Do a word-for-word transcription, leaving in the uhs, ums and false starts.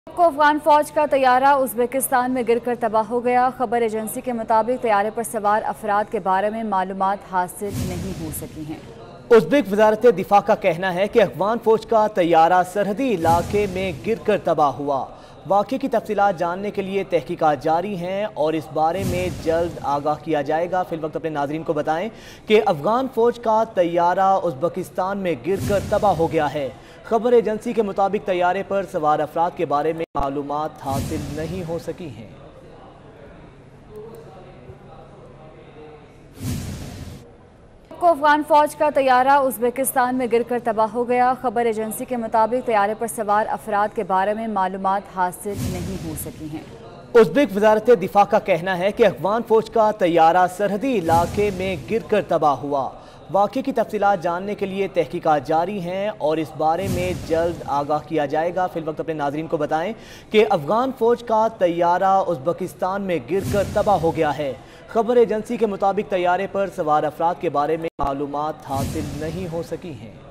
को अफगान फौज का तैयारा उज़्बेकिस्तान में गिरकर तबाह हो गया। खबर एजेंसी के मुताबिक तैयारे पर सवार अफराद के बारे में मालूमात हासिल नहीं हो सकी हैं। उज़्बेक वज़ारत दिफा का कहना है कि अफगान फौज का तैयारा सरहदी इलाके में गिरकर तबाह हुआ। वाक़े की तफसीलात जानने के लिए तहकीकात जारी हैं और इस बारे में जल्द आगाह किया जाएगा। फिलवक्त अपने नाज़रीन को बताएं कि अफगान फौज का तैयारा उज़्बेकिस्तान में गिरकर तबाह हो गया है। खबर एजेंसी के मुताबिक तैयारे पर सवार अफराद के बारे में मालूमात हासिल नहीं हो सकी हैं। को अफगान फौज का तैयारा उज़्बेकिस्तान में गिरकर तबाह हो गया। खबर एजेंसी के मुताबिक तैयारे पर सवार अफराद के बारे में मालूमात हासिल नहीं हो सकी हैं। उज़्बेक वज़ारत दिफा का कहना है कि अफगान फौज का तैयारा सरहदी इलाके में गिरकर तबाह हुआ। वाक़े की तफसीलात जानने के लिए तहकीकात जारी हैं और इस बारे में जल्द आगाह किया जाएगा। फिलवक्त अपने नाज़रीन को बताएं कि अफगान फौज का तैयारा उज़्बेकिस्तान में गिरकर तबाह हो गया है। खबर एजेंसी के मुताबिक तैयारे पर सवार अफराद के बारे में मालूमात हासिल नहीं हो सकी हैं।